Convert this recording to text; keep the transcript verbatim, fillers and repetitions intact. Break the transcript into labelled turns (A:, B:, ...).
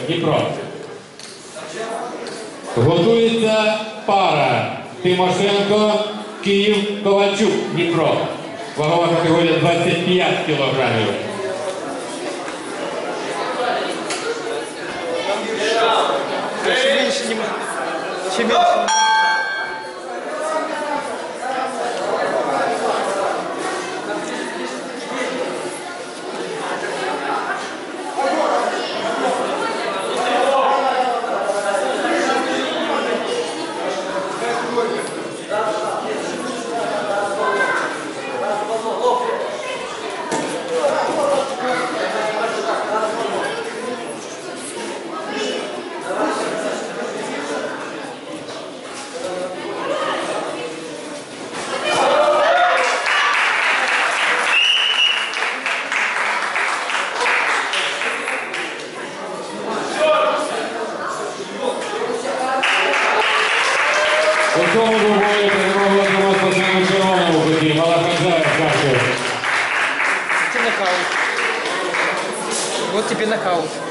A: Дніпро. Готується пара. Тимошенко, Київ, Ковальчук, Дніпро. Вагова категорія двадцять п'ять кілограмів.
B: Чем меньше, чем меньше.
A: У цьому двобої перемогла спортсмену червоному куті Малахаджаєв Харків.
B: Это нокаут. Вот тебе нокаут.